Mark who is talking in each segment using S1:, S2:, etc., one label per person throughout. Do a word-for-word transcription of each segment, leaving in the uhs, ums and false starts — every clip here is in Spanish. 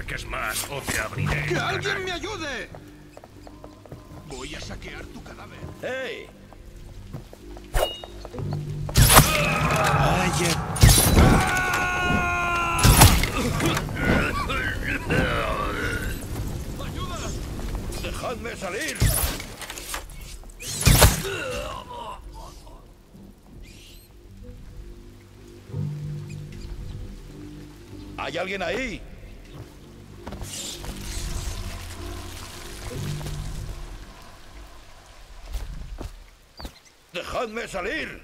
S1: acerques más o te abriré.
S2: ¡Que alguien me ayude! Voy a saquear tu cadáver.
S3: ¡Hey!
S2: ¡Vaya!
S3: ¡Ayuda! ¡Dejadme salir! ¿Hay alguien ahí? ¡Dejadme salir!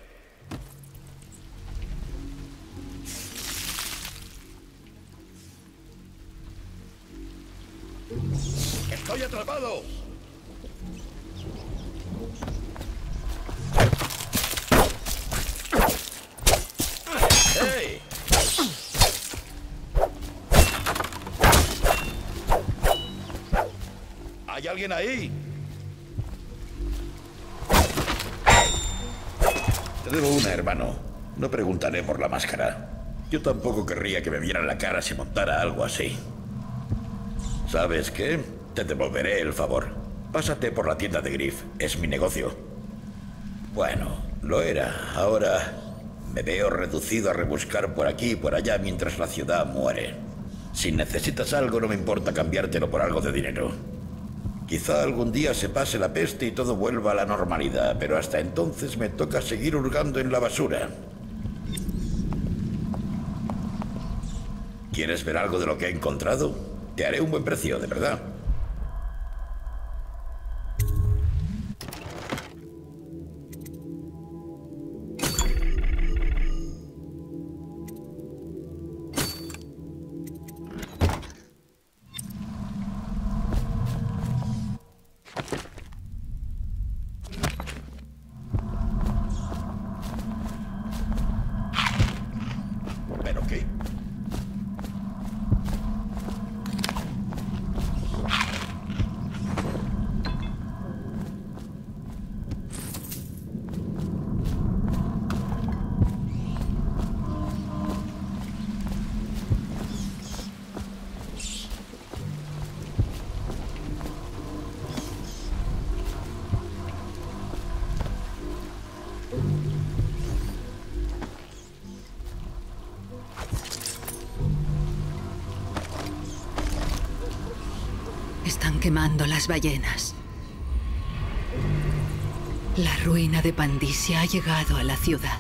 S3: ¡Estoy atrapado! ¡Hey! ¿Hay alguien ahí? Te debo una, hermano. No preguntaré por la máscara. Yo tampoco querría que me vieran la cara si montara algo así. ¿Sabes qué? Te devolveré el favor. Pásate por la tienda de Griff. Es mi negocio. Bueno, lo era. Ahora me veo reducido a rebuscar por aquí y por allá mientras la ciudad muere. Si necesitas algo, no me importa cambiártelo por algo de dinero. Quizá algún día se pase la peste y todo vuelva a la normalidad, pero hasta entonces me toca seguir hurgando en la basura. ¿Quieres ver algo de lo que he encontrado? Te haré un buen precio, de verdad. ¿Pero qué?
S4: Están quemando las ballenas. La ruina de Pandisia ha llegado a la ciudad.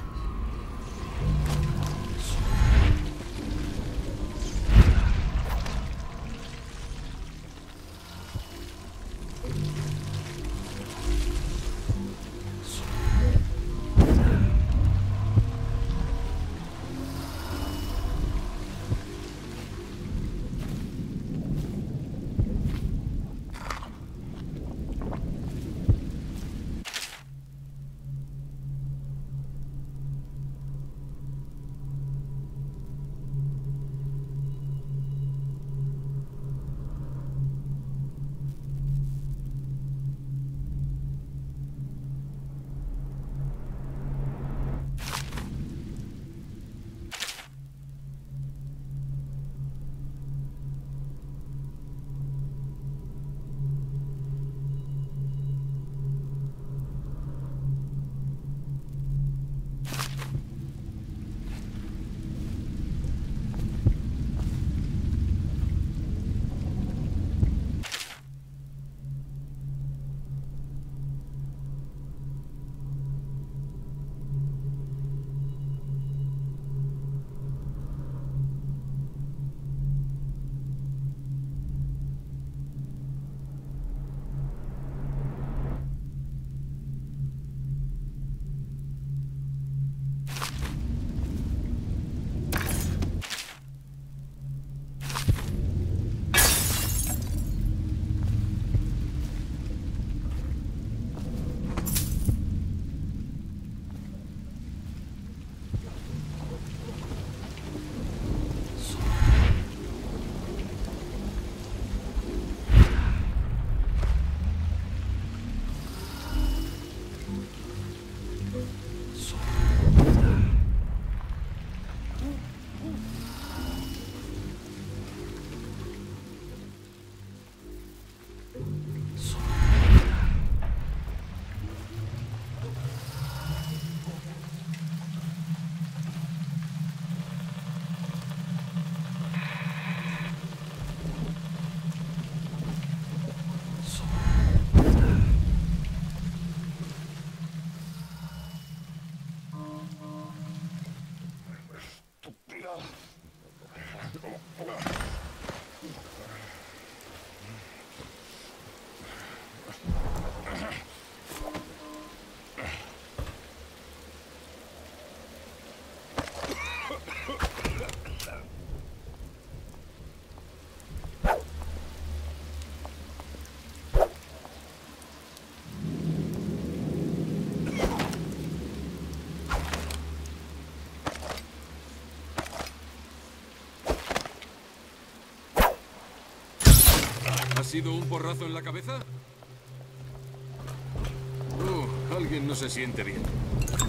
S5: ¿Ha sido un porrazo en la cabeza? Uh, alguien no se siente bien.